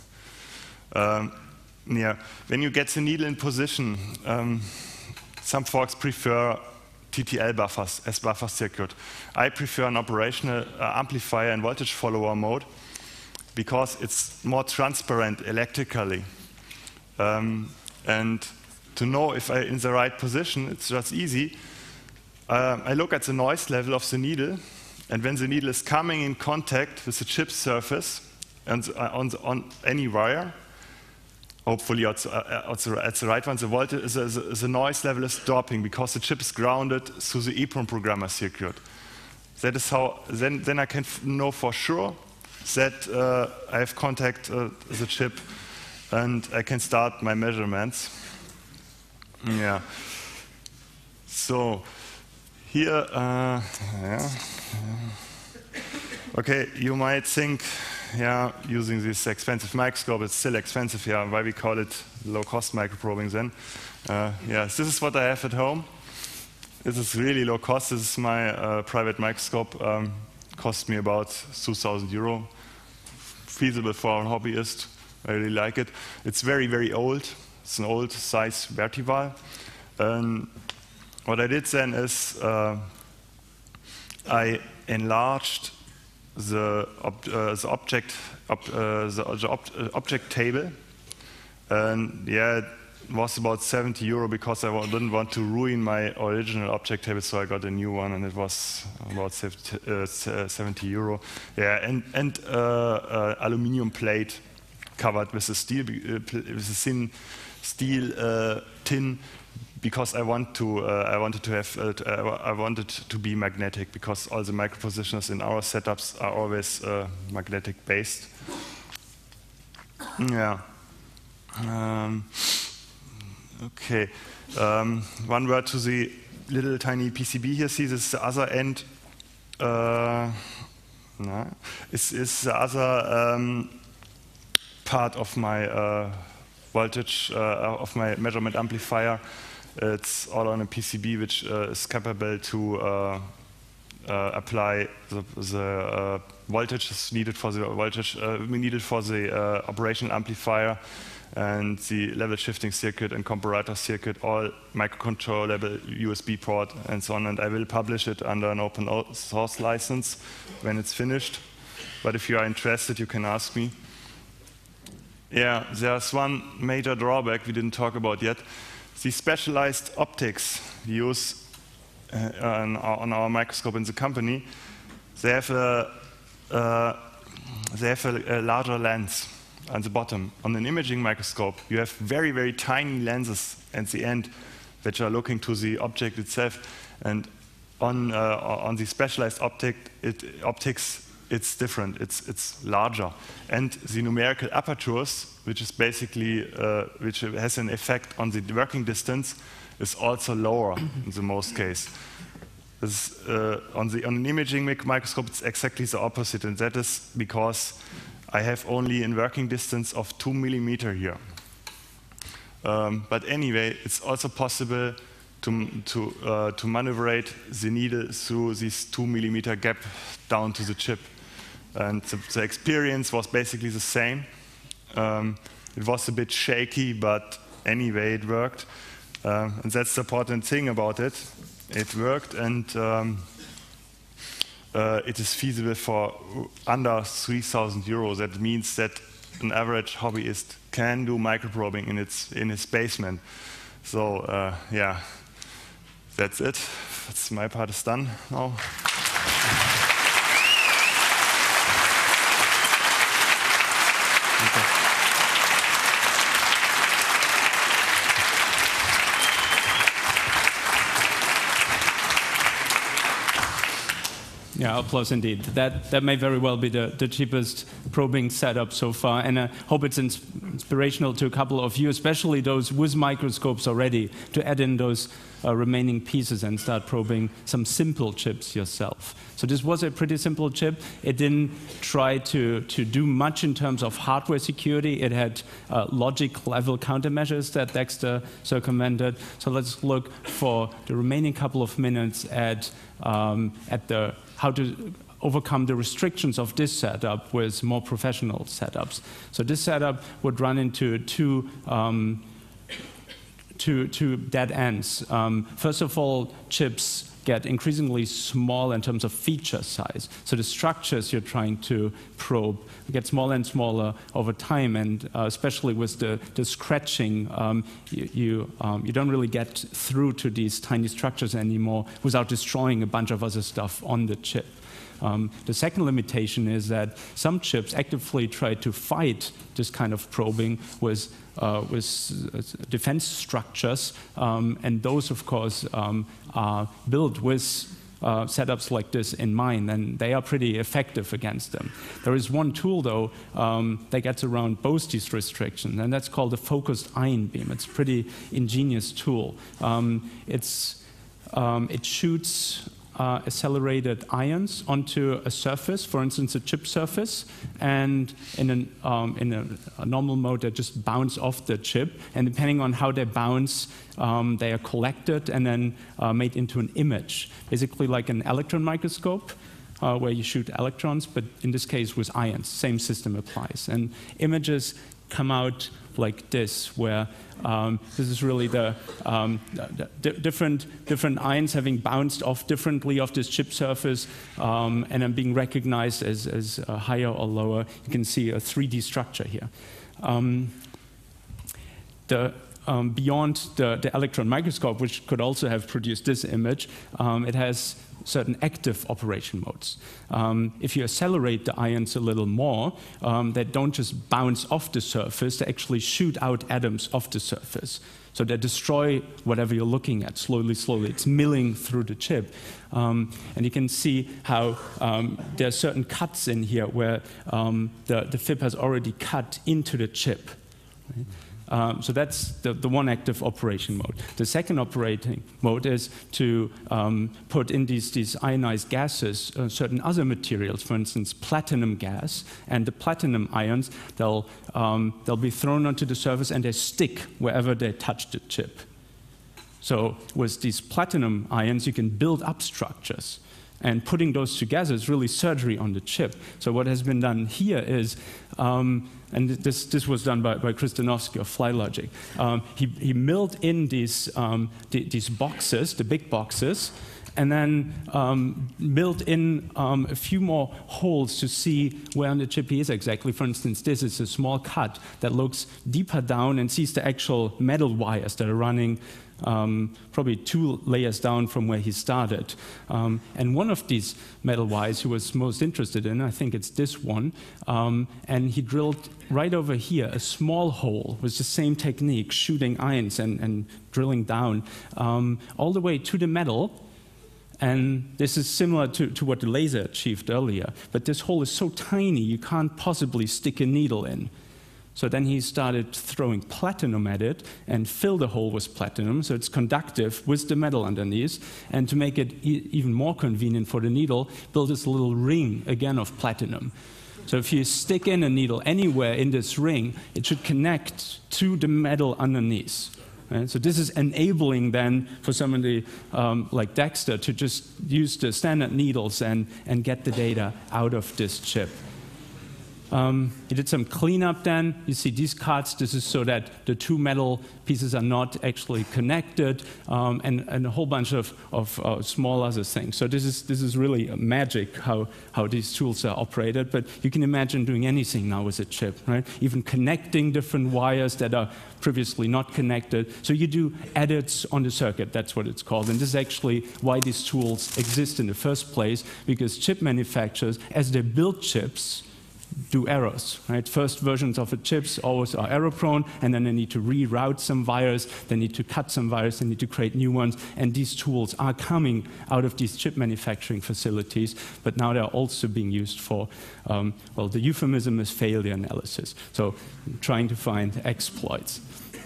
Um, yeah. When you get the needle in position, um, some folks prefer T T L buffers as buffer circuit. I prefer an operational uh, amplifier and voltage follower mode because it's more transparent electrically. Um, and to know if I'm in the right position, it's just easy. Uh, I look at the noise level of the needle, and when the needle is coming in contact with the chip surface and uh, on, the, on any wire, hopefully at the, at, the, at the right one, the, voltage, the, the, the noise level is dropping because the chip is grounded through the EEPROM programmer circuit. That is how, then, then I can know for sure that uh, I have contact uh, the chip and I can start my measurements. Yeah. So here, uh, yeah. Okay, you might think, yeah, using this expensive microscope, it's still expensive, yeah, why we call it low-cost microprobing then. Uh, yeah, this is what I have at home. This is really low cost. This is my uh, private microscope. Um, cost me about two thousand euro. Feasible for a hobbyist. I really like it. It's very, very old. It's an old size vertival. Um, what I did then is uh, I enlarged the, ob uh, the object ob uh, the, the ob uh, object table, and yeah, it was about seventy euro because I didn't want to ruin my original object table, so I got a new one, and it was about seventy euro. Yeah, and and uh, uh, aluminium plate covered with a steel uh, with a thin steel uh, tin. Because I want to, uh, I wanted to have, uh, to, uh, I wanted to be magnetic because all the micropositioners in our setups are always uh, magnetic based. Yeah. Um, okay. Um, one word to the little tiny P C B here. See, this is the other end. Uh, no, it's, it's the other um, part of my uh, voltage uh, of my measurement amplifier. It's all on a P C B which uh, is capable to uh, uh, apply the, the uh, voltage needed for the voltage uh, needed for the uh, operational amplifier and the level shifting circuit and comparator circuit, all microcontrollable U S B port and so on. And I will publish it under an open source license when it's finished. But if you are interested, you can ask me. Yeah, there's one major drawback we didn't talk about yet. The specialized optics we use uh, on, our, on our microscope in the company, they have a, uh, they have a, a larger lens on the bottom. On an imaging microscope, you have very, very tiny lenses at the end which are looking to the object itself. And on, uh, on the specialized optic, it, optics, it's different, it's, it's larger. And the numerical apertures, which is basically, uh, which has an effect on the working distance, is also lower in the most case. This, uh, on, the, on an imaging microscope, it's exactly the opposite, and that is because I have only a working distance of two millimeter here. Um, but anyway, it's also possible to, to, uh, to maneuver the needle through this two millimeter gap down to the chip. And the, the experience was basically the same. Um, it was a bit shaky, but anyway, it worked. Um, and that's the important thing about it. It worked, and um, uh, it is feasible for under three thousand euros. That means that an average hobbyist can do microprobing in its in his basement. So uh, yeah, that's it. That's my part is done now. Yeah, applause indeed. That, that may very well be the, the cheapest probing setup so far, and I hope it's ins inspirational to a couple of you, especially those with microscopes already, to add in those uh, remaining pieces and start probing some simple chips yourself. So this was a pretty simple chip. It didn't try to, to do much in terms of hardware security. It had uh, logic level countermeasures that Dexter circumvented. So let's look for the remaining couple of minutes at, um, at the how to overcome the restrictions of this setup with more professional setups. So this setup would run into two, um, two, two dead ends. Um, first of all, chips get increasingly small in terms of feature size. So the structures you're trying to probe get smaller and smaller over time, and uh, especially with the, the scratching, um, you, you, um, you don't really get through to these tiny structures anymore without destroying a bunch of other stuff on the chip. Um, the second limitation is that some chips actively try to fight this kind of probing with, uh, with defense structures, um, and those, of course, um, are built with uh, setups like this in mind, and they are pretty effective against them. There is one tool, though, um, that gets around both these restrictions, and that's called a focused ion beam. It's a pretty ingenious tool. Um, it's, um, it shoots Uh, accelerated ions onto a surface, for instance, a chip surface, and in, an, um, in a, a normal mode, they just bounce off the chip, and depending on how they bounce, um, they are collected and then uh, made into an image, basically like an electron microscope, uh, where you shoot electrons, but in this case with ions. Same system applies. And images come out like this, where um, this is really the, um, the different, different ions having bounced off differently off this chip surface, um, and then being recognized as, as uh, higher or lower. You can see a three D structure here. Um, the, um, beyond the, the electron microscope, which could also have produced this image, um, it has certain active operation modes. Um, if you accelerate the ions a little more, um, they don't just bounce off the surface, they actually shoot out atoms off the surface. So they destroy whatever you're looking at slowly, slowly. It's milling through the chip. Um, and you can see how um, there are certain cuts in here where um, the, the F I B has already cut into the chip. Right? Um, so that's the, the one active operation mode. The second operating mode is to um, put in these, these ionized gases uh, certain other materials, for instance, platinum gas. And the platinum ions, they'll, um, they'll be thrown onto the surface and they stick wherever they touch the chip. So with these platinum ions, you can build up structures. And putting those together is really surgery on the chip. So what has been done here is, um, and this, this was done by, by Karsten Nohl of FlyLogic, um, he, he milled in these, um, the, these boxes, the big boxes, and then um, built in um, a few more holes to see where on the chip he is exactly. For instance, this is a small cut that looks deeper down and sees the actual metal wires that are running Um, probably two layers down from where he started. Um, and one of these metal wires he was most interested in, I think it's this one, um, and he drilled right over here a small hole with the same technique, shooting ions and, and drilling down um, all the way to the metal. And this is similar to, to what the laser achieved earlier, but this hole is so tiny you can't possibly stick a needle in. So then he started throwing platinum at it and fill the hole with platinum so it's conductive with the metal underneath. And to make it e even more convenient for the needle, build this little ring again of platinum. So if you stick in a needle anywhere in this ring, it should connect to the metal underneath. Right? So this is enabling then for somebody um, like Dexter to just use the standard needles and, and get the data out of this chip. Um, he did some cleanup then. You see these cuts. This is so that the two metal pieces are not actually connected, um, and, and a whole bunch of, of uh, small other things. So this is, this is really magic how, how these tools are operated. But you can imagine doing anything now with a chip, right? Even connecting different wires that are previously not connected. So you do edits on the circuit. That's what it's called. And this is actually why these tools exist in the first place, because chip manufacturers, as they build chips, do errors, right? First versions of the chips always are error-prone, and then they need to reroute some wires, they need to cut some wires, they need to create new ones, and these tools are coming out of these chip manufacturing facilities, but now they're also being used for, um, well, the euphemism is failure analysis, so trying to find exploits.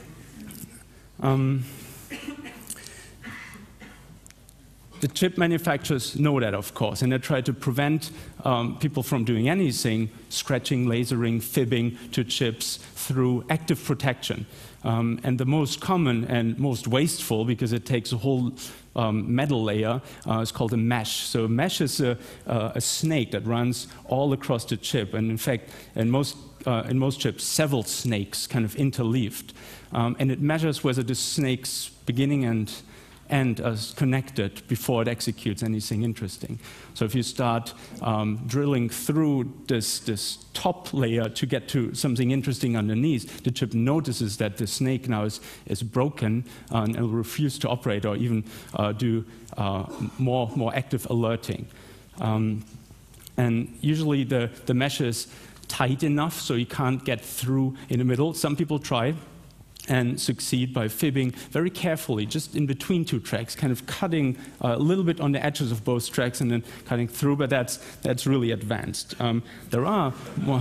Um, The chip manufacturers know that, of course, and they try to prevent um, people from doing anything, scratching, lasering, fibbing to chips through active protection. Um, and the most common and most wasteful, because it takes a whole um, metal layer, uh, is called a mesh. So a mesh is a, uh, a snake that runs all across the chip, and in fact, in most, uh, in most chips, several snakes kind of interleaved. Um, and it measures whether the snake's beginning and and is connected before it executes anything interesting. So if you start um, drilling through this, this top layer to get to something interesting underneath, the chip notices that the snake now is, is broken uh, and it will refuse to operate or even uh, do uh, more, more active alerting. Um, and usually the, the mesh is tight enough so you can't get through in the middle. Some people try and succeed by fibbing very carefully, just in between two tracks, kind of cutting uh, a little bit on the edges of both tracks and then cutting through, but that's, that's really advanced. Um, there are more,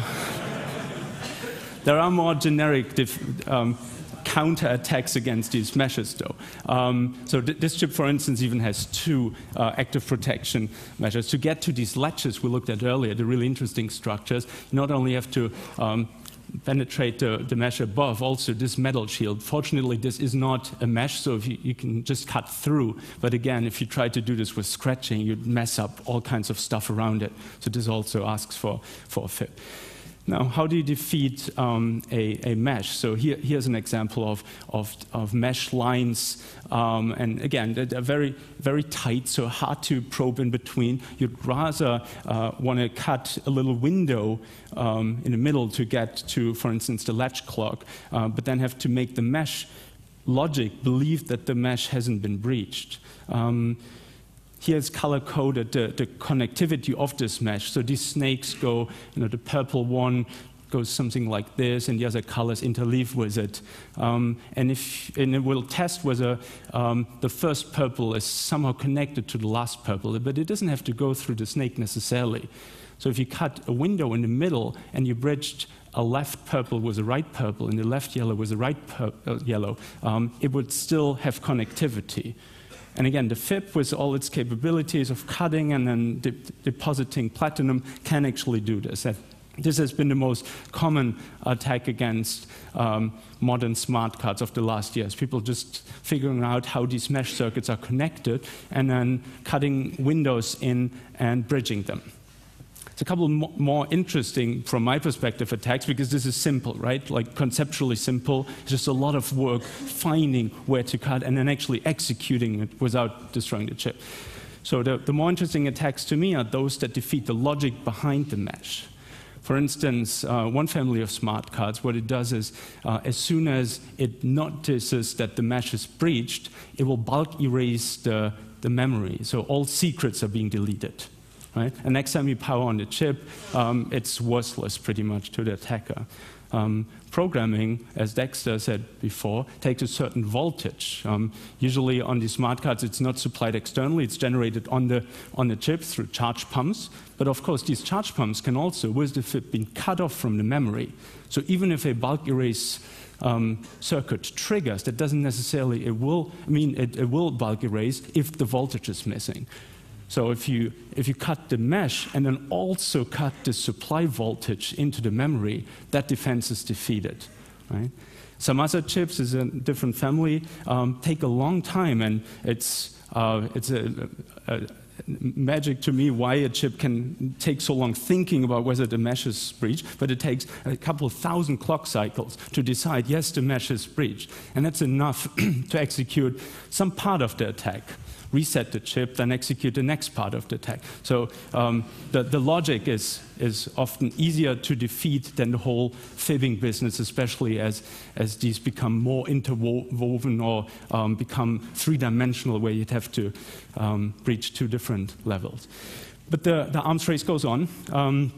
there are more generic um, counter-attacks against these meshes, though. Um, so th this chip, for instance, even has two uh, active protection measures. To get to these latches we looked at earlier, the really interesting structures, you not only have to um, penetrate the, the mesh above, also this metal shield. Fortunately, this is not a mesh, so if you, you can just cut through. But again, if you try to do this with scratching, you'd mess up all kinds of stuff around it. So this also asks for, for a fib. Now, how do you defeat um, a, a mesh? So here, here's an example of, of, of mesh lines. Um, and again, they're very, very tight, so hard to probe in between. You'd rather uh, want to cut a little window um, in the middle to get to, for instance, the latch clock, uh, but then have to make the mesh logic believe that the mesh hasn't been breached. Um, Here's color-coded the, the connectivity of this mesh. So these snakes go, you know, the purple one goes something like this, and the other colors interleave with it. Um, and, if, and it will test whether um, the first purple is somehow connected to the last purple, but it doesn't have to go through the snake necessarily. So if you cut a window in the middle and you bridged a left purple with a right purple and the left yellow with a right uh, yellow, um, it would still have connectivity. And again, the fib, with all its capabilities of cutting and then de depositing platinum, can actually do this. That, this has been the most common attack against um, modern smart cards of the last years. People just figuring out how these mesh circuits are connected and then cutting windows in and bridging them. It's a couple mo more interesting, from my perspective, attacks, because this is simple, right? Like conceptually simple. It's just a lot of work finding where to cut and then actually executing it without destroying the chip. So the, the more interesting attacks to me are those that defeat the logic behind the mesh. For instance, uh, one family of smart cards, what it does is, uh, as soon as it notices that the mesh is breached, it will bulk erase the, the memory. So all secrets are being deleted. Right? And next time you power on the chip, um, it's worthless pretty much to the attacker. Um, programming, as Dexter said before, takes a certain voltage. Um, usually on these smart cards, it's not supplied externally. It's generated on the, on the chip through charge pumps. But of course, these charge pumps can also, with the fib, be cut off from the memory. So even if a bulk erase um, circuit triggers, that doesn't necessarily, it will, I mean, it, it will bulk erase if the voltage is missing. So if you, if you cut the mesh and then also cut the supply voltage into the memory, that defense is defeated. Right? Some other chips is a different family, um, take a long time, and it's, uh, it's a, a, a magic to me why a chip can take so long thinking about whether the mesh is breached, but it takes a couple of thousand clock cycles to decide, yes, the mesh is breached. And that's enough to execute some part of the attack. Reset the chip, then execute the next part of the attack. So um, the, the logic is, is often easier to defeat than the whole fibbing business, especially as, as these become more interwoven or um, become three-dimensional, where you'd have to um, breach two different levels. But the, the arms race goes on. Um,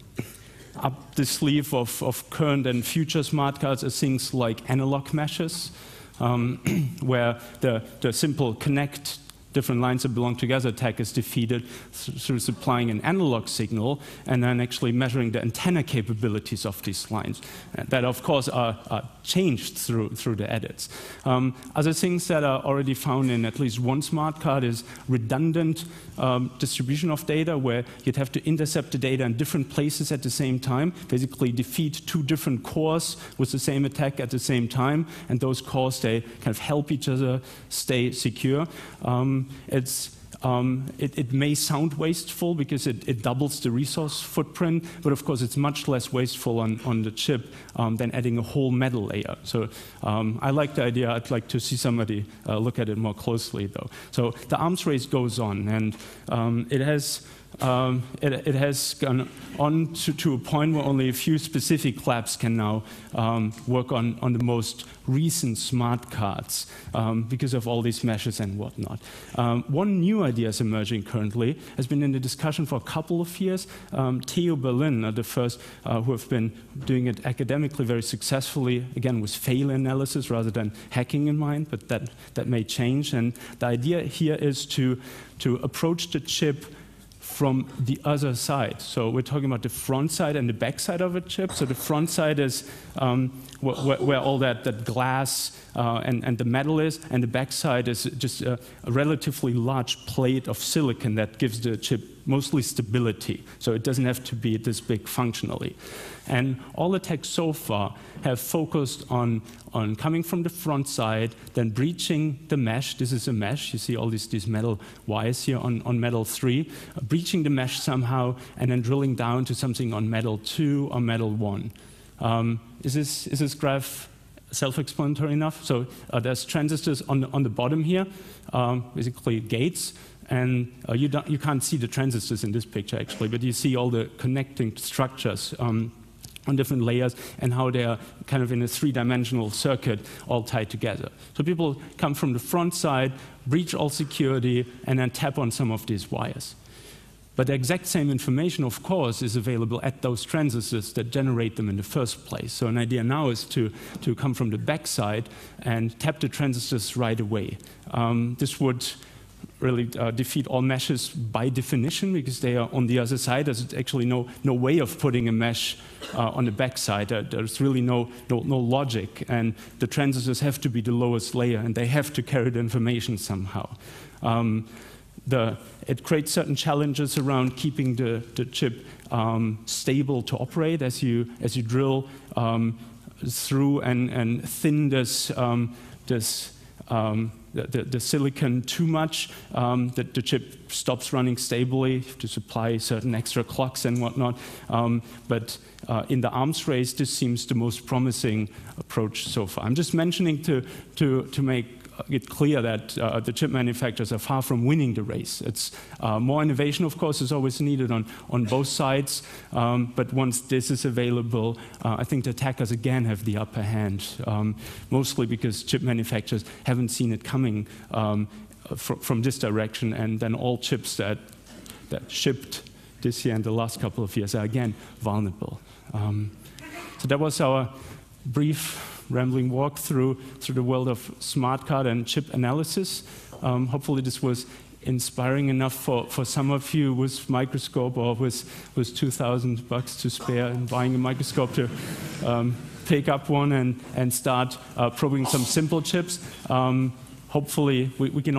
up the sleeve of, of current and future smart cards are things like analog meshes, um, where the, the simple connect different lines that belong together attack is defeated th through supplying an analog signal and then actually measuring the antenna capabilities of these lines. And that, of course, are, are changed through, through the edits. Um, other things that are already found in at least one smart card is redundant um, distribution of data, where you'd have to intercept the data in different places at the same time, basically defeat two different cores with the same attack at the same time, and those cores, they kind of help each other stay secure. Um, It's, um, it, it may sound wasteful because it, it doubles the resource footprint, but of course it's much less wasteful on, on the chip um, than adding a whole metal layer. So um, I like the idea. I'd like to see somebody uh, look at it more closely, though. So the arms race goes on, and um, it has Um, it, it has gone on to, to a point where only a few specific labs can now um, work on, on the most recent smart cards um, because of all these meshes and whatnot. Um, one new idea is emerging currently, has been in the discussion for a couple of years. Um, T U Berlin are the first uh, who have been doing it academically very successfully, again with fail analysis rather than hacking in mind, but that, that may change. And the idea here is to, to approach the chip from the other side. So we're talking about the front side and the back side of a chip. So the front side is um, wh wh where all that, that glass uh, and, and the metal is, and the back side is just a, a relatively large plate of silicon that gives the chip mostly stability. So it doesn't have to be this big functionally. And all attacks so far have focused on, on coming from the front side, then breaching the mesh. This is a mesh. You see all these, these metal wires here on, on metal three, uh, breaching the mesh somehow, and then drilling down to something on metal two or metal one. Um, is, this, is this graph self-explanatory enough? So uh, there's transistors on the, on the bottom here, um, basically gates. And uh, you, don't, you can't see the transistors in this picture, actually, but you see all the connecting structures um, on different layers and how they are kind of in a three-dimensional circuit all tied together. So people come from the front side, breach all security, and then tap on some of these wires. But the exact same information, of course, is available at those transistors that generate them in the first place. So an idea now is to, to come from the back side and tap the transistors right away. Um, this would really uh, defeat all meshes by definition, because they are on the other side. There's actually no, no way of putting a mesh uh, on the back side. There, there's really no, no, no logic. And the transistors have to be the lowest layer, and they have to carry the information somehow. Um, the, it creates certain challenges around keeping the, the chip um, stable to operate as you, as you drill um, through and, and thin this, um, this um, The, the, the silicon too much, um, that the chip stops running stably to supply certain extra clocks and whatnot. Um, but uh, in the arms race, this seems the most promising approach so far. I'm just mentioning to, to, to make it clear that uh, the chip manufacturers are far from winning the race. It's uh, more innovation, of course, is always needed on, on both sides. Um, but once this is available, uh, I think the attackers again have the upper hand, um, mostly because chip manufacturers haven't seen it coming um, fr from this direction, and then all chips that, that shipped this year and the last couple of years are again vulnerable. Um, so that was our brief rambling walk through, through the world of smart card and chip analysis. Um, hopefully this was inspiring enough for, for some of you with microscope or with, with two thousand bucks to spare and buying a microscope to um, pick up one and, and start uh, probing some simple chips. Um, hopefully we, we can all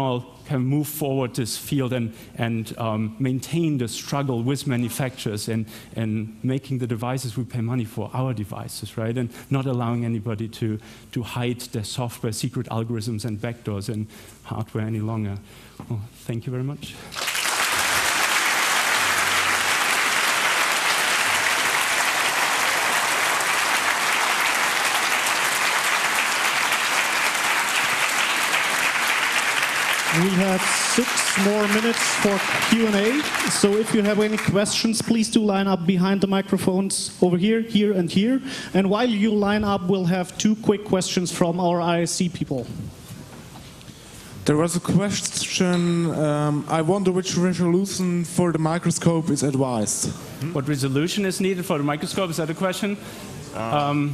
can move forward this field and, and um, maintain the struggle with manufacturers and, and making the devices we pay money for our devices, right? And not allowing anybody to, to hide their software, secret algorithms and backdoors in hardware any longer. Well, thank you very much. We have six more minutes for Q and A. So if you have any questions, please do line up behind the microphones over here, here, and here. And while you line up, we'll have two quick questions from our I S C people. There was a question, um, I wonder which resolution for the microscope is advised. What resolution is needed for the microscope? Is that a question? Um,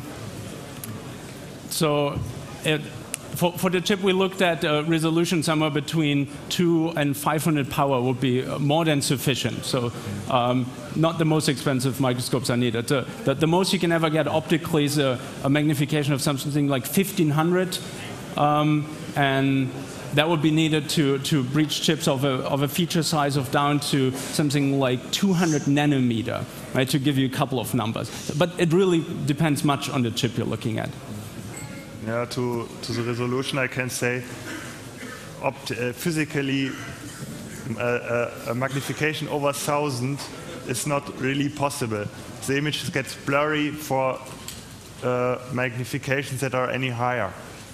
so it, For, for the chip we looked at, uh, resolution somewhere between two and five hundred power would be more than sufficient. So um, not the most expensive microscopes are needed. The, the, the most you can ever get optically is a, a magnification of something like fifteen hundred. Um, and that would be needed to, to breach chips of a, of a feature size of down to something like two hundred nanometer, right, to give you a couple of numbers. But it really depends much on the chip you're looking at. Yeah, to, to the resolution, I can say opt uh, physically uh, uh, a magnification over one thousand is not really possible. The image gets blurry for uh, magnifications that are any higher.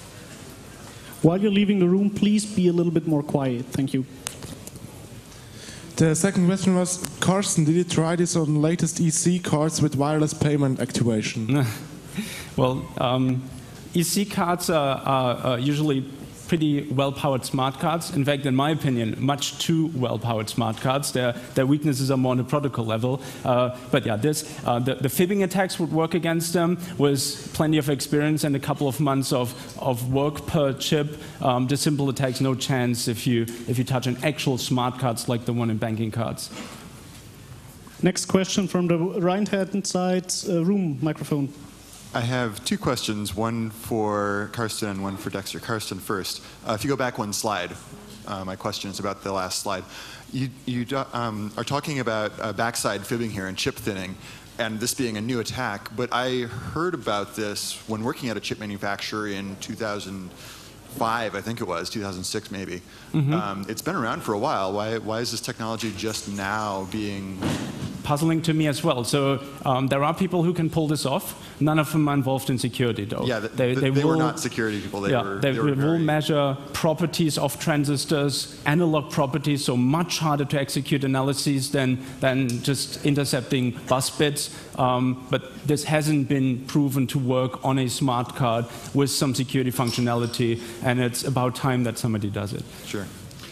While you're leaving the room, please be a little bit more quiet. Thank you. The second question was, Karsten, did you try this on latest E C cards with wireless payment activation? Well, um, E C cards are, are, are usually pretty well-powered smart cards. In fact, in my opinion, much too well-powered smart cards. Their, their weaknesses are more on the protocol level. Uh, but yeah, this, uh, the, the fibbing attacks would work against them with plenty of experience and a couple of months of, of work per chip. Um, the simple attacks, no chance if you, if you touch an actual smart cards like the one in banking cards. Next question from the right-hand side uh, room microphone. I have two questions, one for Karsten and one for Dexter. Karsten first. Uh, if you go back one slide, uh, my question is about the last slide. You, you um, are talking about uh, backside fibbing here and chip thinning, and this being a new attack, but I heard about this when working at a chip manufacturer in two thousand five, I think it was, two thousand six maybe. Mm-hmm. um, it's been around for a while. Why, why is this technology just now being... Puzzling to me as well. So um, there are people who can pull this off. None of them are involved in security, though. Yeah, they, they, they, they will, were not security people. They yeah, were, they, they were will very... measure properties of transistors, analog properties, so much harder to execute analyses than, than just intercepting bus bits. Um, but this hasn't been proven to work on a smart card with some security functionality, and it's about time that somebody does it. Sure.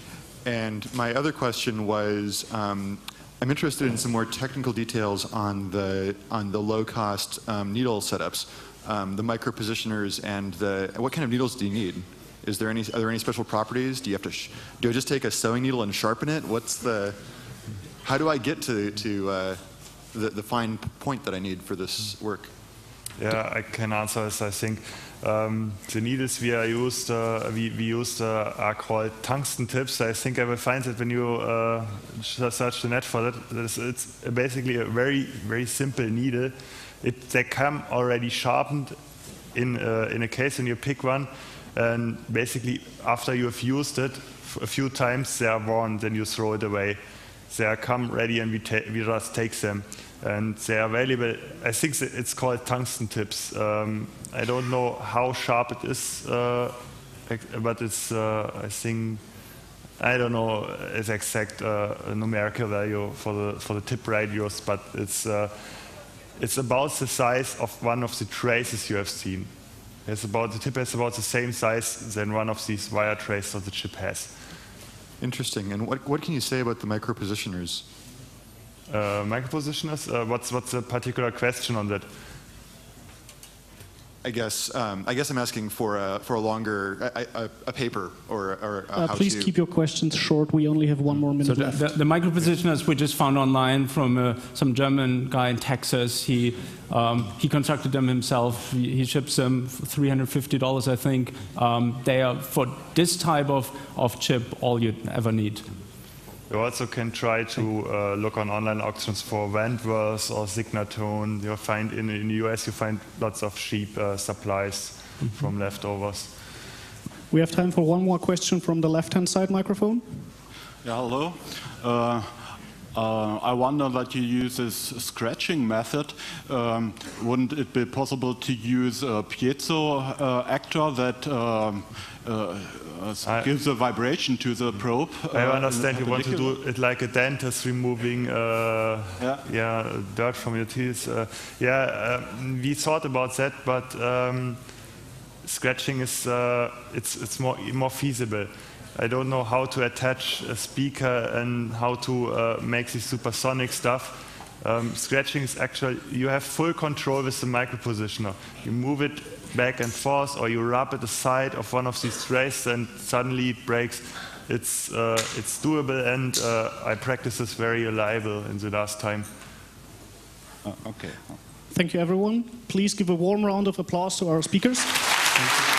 And my other question was, um, I'm interested in some more technical details on the on the low-cost um, needle setups, um, the micro-positioners, and the what kind of needles do you need? Is there any are there any special properties? Do you have to sh do I just take a sewing needle and sharpen it? What's the how do I get to to uh, the the fine point that I need for this work? Yeah, I can answer this. I think um, the needles we are used uh, we, we used uh, are called tungsten tips. I think I will find it when you uh, search the net for that. It's, it's basically a very very simple needle. It, they come already sharpened in uh, in a case when you pick one, and basically after you have used it a few times, they are worn. Then you throw it away. They are come ready, and we we just take them. And they are available. I think it's called tungsten tips. Um, I don't know how sharp it is, uh, but it's, uh, I think, I don't know its exact uh, numerical value for the for the tip radius, but it's uh, it's about the size of one of the traces you have seen. It's about the tip is about the same size than one of these wire traces that the chip has. Interesting. And what what can you say about the micro positioners? Uh, micropositioners? Uh, what's what's the particular question on that? I guess um, I guess I'm asking for a for a longer a, a, a paper or or a uh, how please to. keep your questions short. We only have one more minute So the, left. the, the micropositioners we just found online from uh, some German guy in Texas. He um, he constructed them himself. He, he ships them for three hundred fifty dollars, I think. Um, they are for this type of of chip all you'd ever need. You also can try to uh, look on online auctions for Wentworth or Signatone. You find in, in the U S you find lots of cheap uh, supplies mm-hmm. from leftovers. We have time for one more question from the left-hand side microphone. Yeah, hello. Uh, uh, I wonder that you use this scratching method. Um, wouldn't it be possible to use a piezo uh, actor that um, uh, Uh, gives a vibration to the probe? I uh, understand you want to do it like a dentist removing uh, yeah. yeah, dirt from your teeth. Uh, yeah, uh, we thought about that, but um, scratching is uh, it's it's more more feasible. I don't know how to attach a speaker and how to uh, make this supersonic stuff. Um, scratching is actually, you have full control with the micropositioner. You move it back and forth, or you rub at the side of one of these trays and suddenly it breaks. It's, uh, it's doable, and uh, I practiced this very reliable in the last time. Uh, okay. Thank you, everyone. Please give a warm round of applause to our speakers. Thank you.